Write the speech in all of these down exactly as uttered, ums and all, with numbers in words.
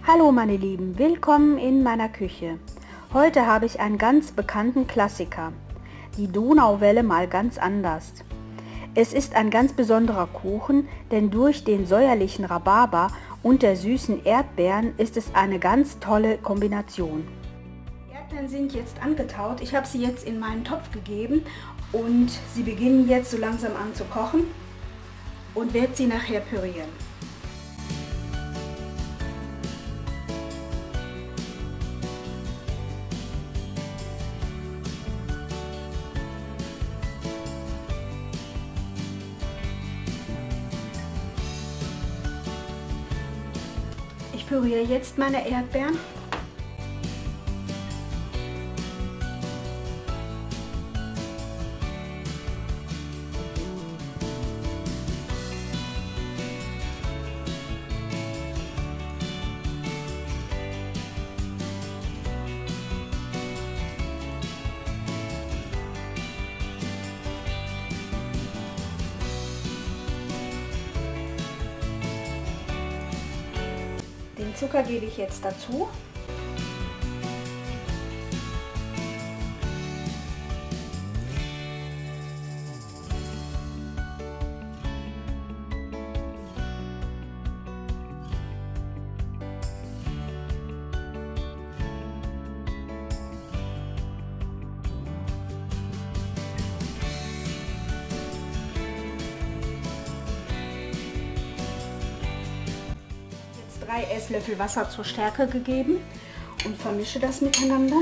Hallo meine Lieben, willkommen in meiner Küche. Heute habe ich einen ganz bekannten Klassiker, die Donauwelle mal ganz anders. Es ist ein ganz besonderer Kuchen, denn durch den säuerlichen Rhabarber und der süßen Erdbeeren ist es eine ganz tolle Kombination. Die Erdbeeren sind jetzt angetaut, ich habe sie jetzt in meinen Topf gegeben und sie beginnen jetzt so langsam an zu kochen und werde sie nachher pürieren. Ich püriere jetzt meine Erdbeeren. Den Zucker gebe ich jetzt dazu. Drei Esslöffel Wasser zur Stärke gegeben und vermische das miteinander.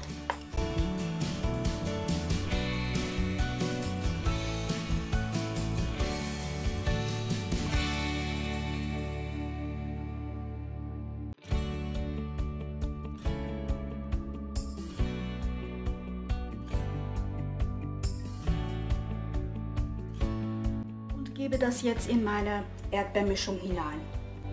Und gebe das jetzt in meine Erdbeermischung hinein.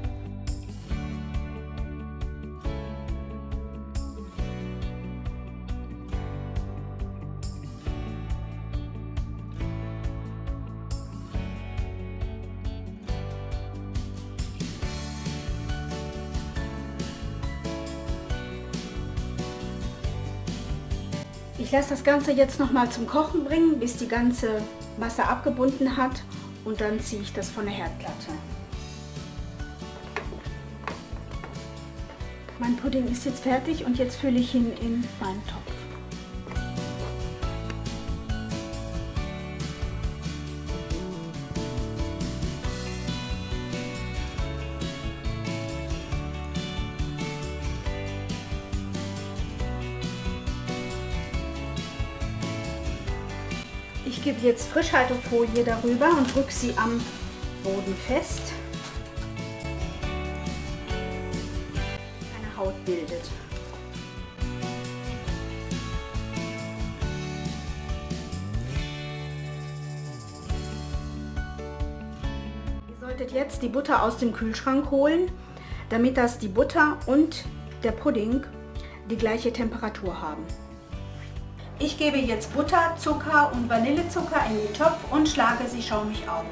Ich lasse das Ganze jetzt noch mal zum Kochen bringen, bis die ganze Masse abgebunden hat und dann ziehe ich das von der Herdplatte. Mein Pudding ist jetzt fertig und jetzt fülle ich ihn in meinen Topf. Ich gebe jetzt Frischhaltefolie darüber und drücke sie am Boden fest. Keine Haut bildet. Ihr solltet jetzt die Butter aus dem Kühlschrank holen, damit das die Butter und der Pudding die gleiche Temperatur haben. Ich gebe jetzt Butter, Zucker und Vanillezucker in den Topf und schlage sie schaumig auf.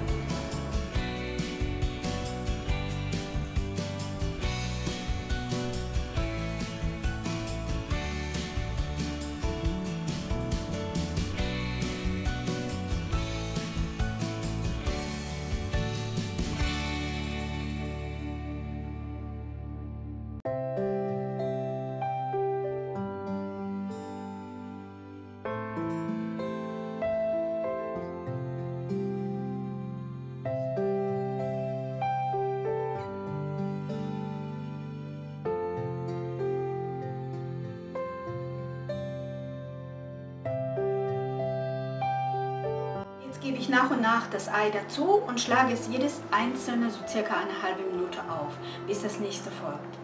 Gebe ich nach und nach das Ei dazu und schlage es jedes einzelne so circa eine halbe Minute auf, bis das nächste folgt.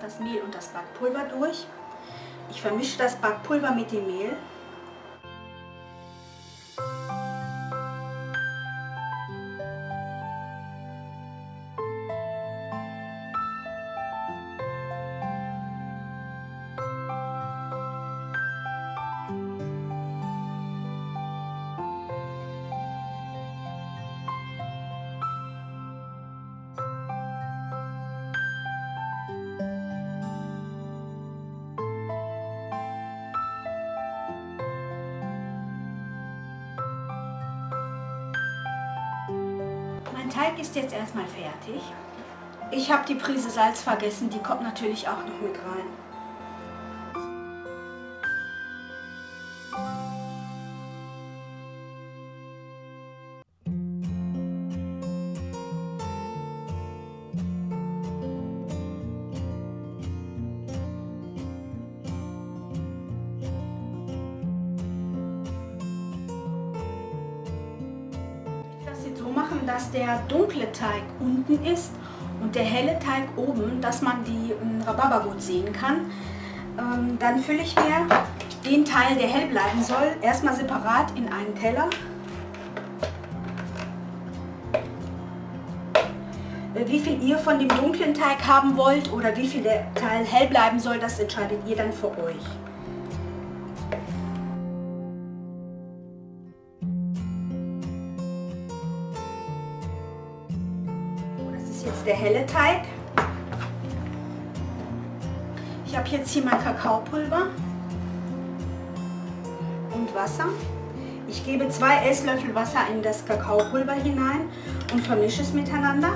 das Mehl und das Backpulver durch. Ich vermische das Backpulver mit dem Mehl. Mein Teig ist jetzt erstmal fertig. Ich habe die Prise Salz vergessen, die kommt natürlich auch noch mit rein. Machen, dass der dunkle Teig unten ist und der helle Teig oben, dass man die ähm, Rhabarber gut sehen kann. Ähm, dann fülle ich mir den Teil, der hell bleiben soll, erstmal separat in einen Teller. Äh, wie viel ihr von dem dunklen Teig haben wollt oder wie viel der Teil hell bleiben soll, das entscheidet ihr dann für euch. Jetzt der helle Teig. Ich habe jetzt hier mein Kakaopulver und Wasser. Ich gebe zwei Esslöffel Wasser in das Kakaopulver hinein und vermische es miteinander,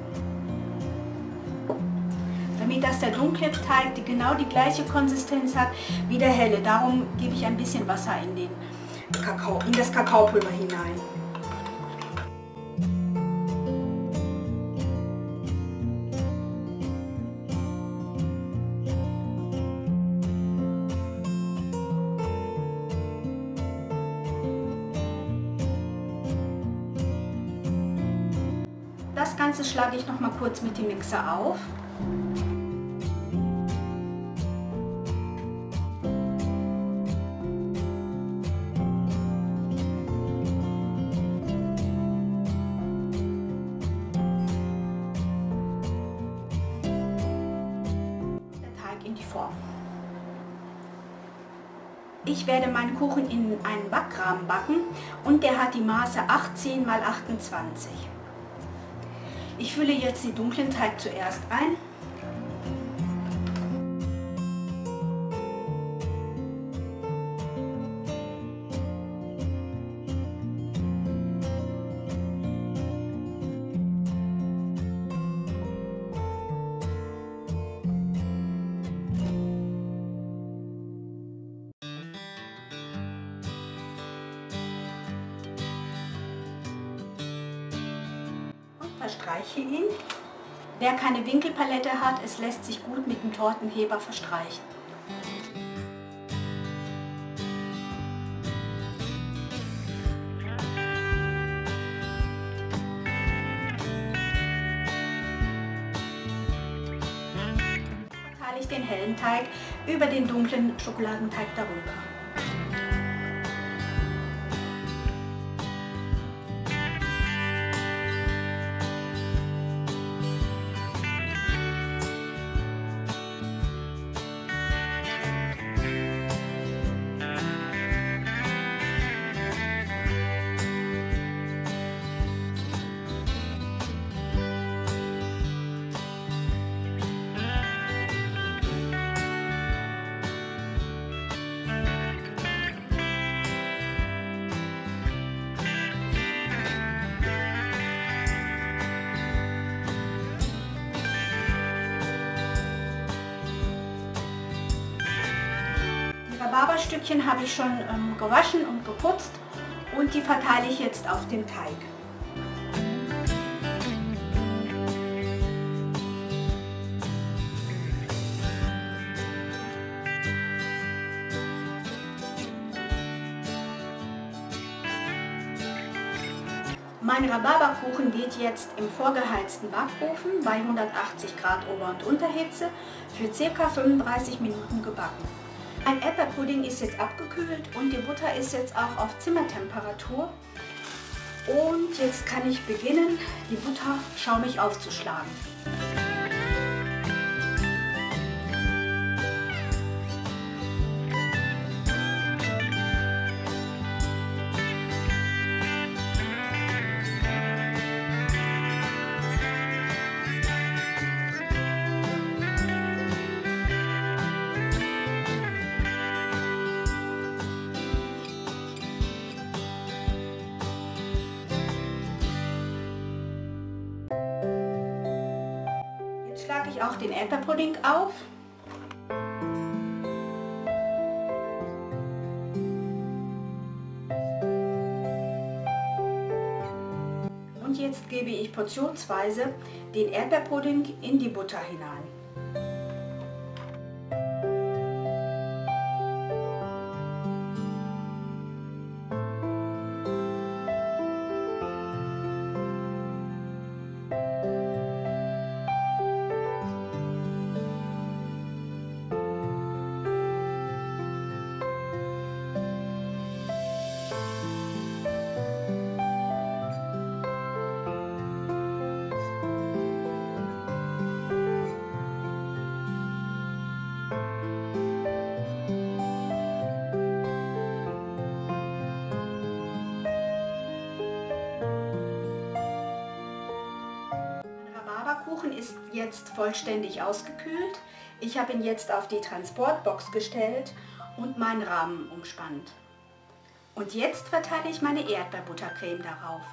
damit das der dunkle Teig die genau die gleiche Konsistenz hat wie der helle. Darum gebe ich ein bisschen Wasser in, den Kakao, in das Kakaopulver hinein. Das Ganze schlage ich noch mal kurz mit dem Mixer auf. Der Teig in die Form. Ich werde meinen Kuchen in einen Backrahmen backen und der hat die Maße achtzehn mal achtundzwanzig. Ich fülle jetzt den dunklen Teig zuerst ein. Verstreiche ihn. Wer keine Winkelpalette hat, es lässt sich gut mit dem Tortenheber verstreichen. Verteile ich den hellen Teig über den dunklen Schokoladenteig darüber. Rhabarberstückchen habe ich schon ähm, gewaschen und geputzt und die verteile ich jetzt auf den Teig. Mein Rhabarberkuchen geht jetzt im vorgeheizten Backofen bei hundertachtzig Grad Ober- und Unterhitze für ca. fünfunddreißig Minuten gebacken. Mein Erdbeerpudding ist jetzt abgekühlt und die Butter ist jetzt auch auf Zimmertemperatur. Und jetzt kann ich beginnen, die Butter schaumig aufzuschlagen. Jetzt schlage ich auch den Erdbeerpudding auf. Und jetzt gebe ich portionsweise den Erdbeerpudding in die Butter hinein. Kuchen ist jetzt vollständig ausgekühlt. Ich habe ihn jetzt auf die Transportbox gestellt und meinen Rahmen umspannt. Und jetzt verteile ich meine Erdbeerbuttercreme darauf.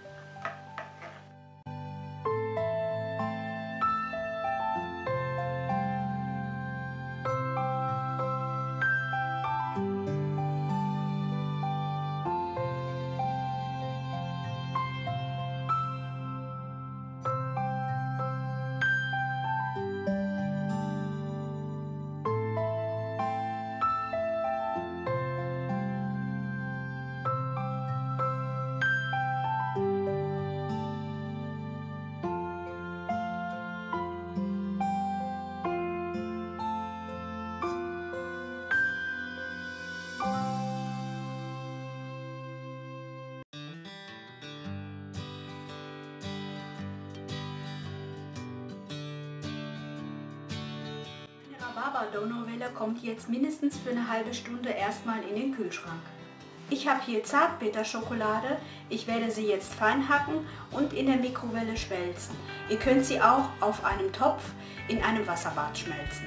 Rhabarber-Donauwelle kommt jetzt mindestens für eine halbe Stunde erstmal in den Kühlschrank. Ich habe hier Zartbitterschokolade. Ich werde sie jetzt fein hacken und in der Mikrowelle schmelzen. Ihr könnt sie auch auf einem Topf in einem Wasserbad schmelzen.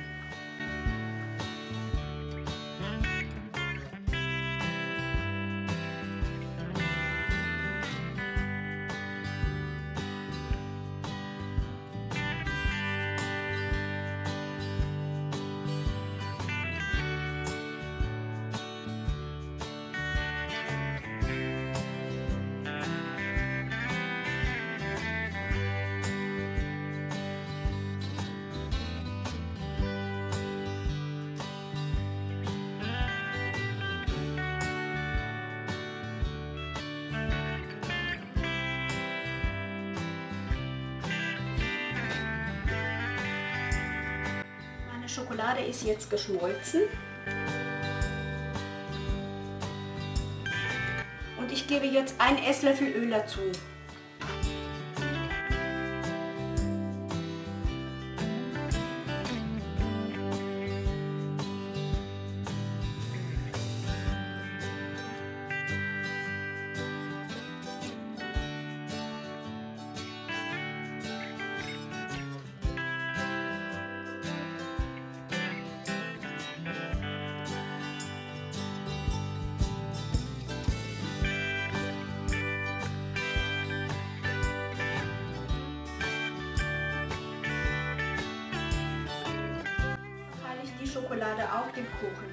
Schokolade ist jetzt geschmolzen und ich gebe jetzt einen Esslöffel Öl dazu. Schokolade auf dem Kuchen.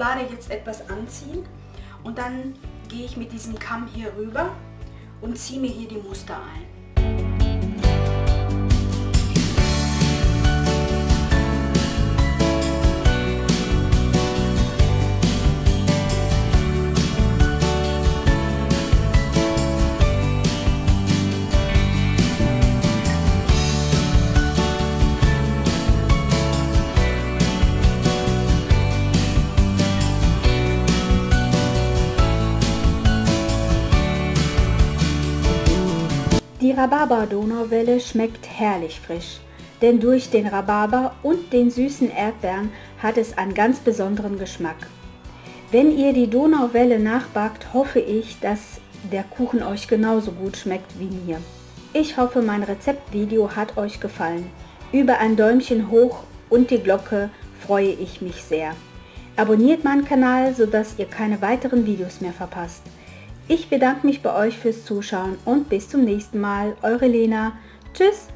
Schokolade jetzt etwas anziehen und dann gehe ich mit diesem Kamm hier rüber und ziehe mir hier die Muster ein. Die Rhabarber-Donauwelle schmeckt herrlich frisch, denn durch den Rhabarber und den süßen Erdbeeren hat es einen ganz besonderen Geschmack. Wenn ihr die Donauwelle nachbackt, hoffe ich, dass der Kuchen euch genauso gut schmeckt wie mir. Ich hoffe, mein Rezeptvideo hat euch gefallen. Über ein Däumchen hoch und die Glocke freue ich mich sehr. Abonniert meinen Kanal, sodass ihr keine weiteren Videos mehr verpasst. Ich bedanke mich bei euch fürs Zuschauen und bis zum nächsten Mal. Eure Lena. Tschüss!